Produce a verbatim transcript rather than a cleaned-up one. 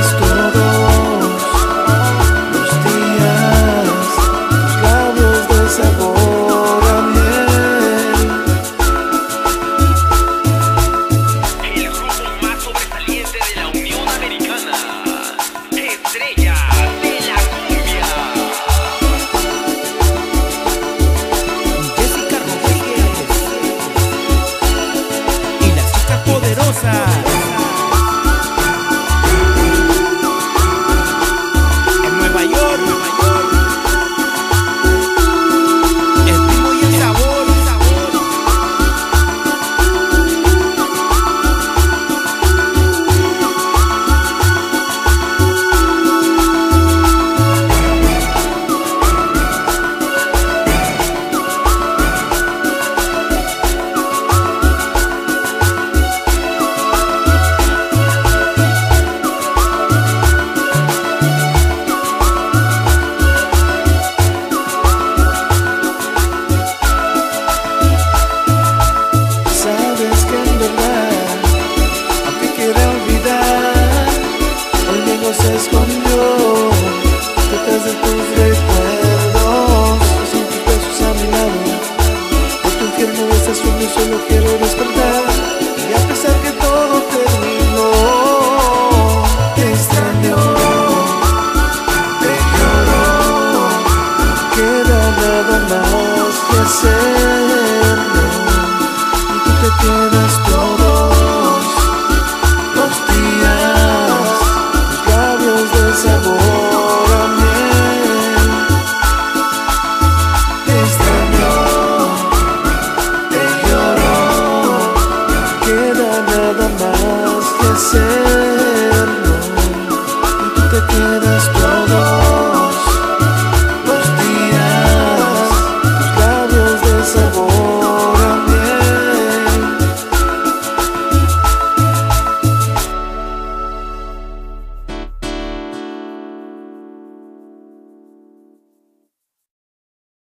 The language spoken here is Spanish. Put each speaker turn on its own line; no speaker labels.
todos los días, tus labios de sabor a miel.
El grupo más sobresaliente de la Unión Americana, Estrellas de la Cumbia.
Jessica Rodríguez y las chicas poderosas. En Nueva York, Nueva York, el ritmo y el sabor, sabor.
Sabes que en verdad, aunque quiera olvidar, el miedo se escondió detrás de tus recuerdos. Sin tus besos a mi lado, por tu infierno de ese sueño solo quiero